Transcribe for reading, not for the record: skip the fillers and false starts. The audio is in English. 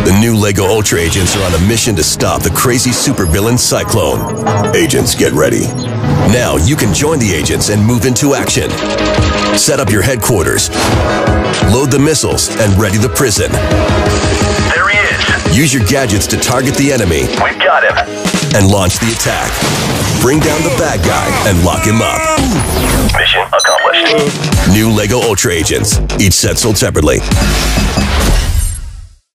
The new LEGO Ultra Agents are on a mission to stop the crazy supervillain Cyclone. Agents, get ready. Now you can join the agents and move into action. Set up your headquarters, load the missiles, and ready the prison. There he is. Use your gadgets to target the enemy. We've got him. And launch the attack. Bring down the bad guy and lock him up. Mission accomplished. New LEGO Ultra Agents. Each set sold separately.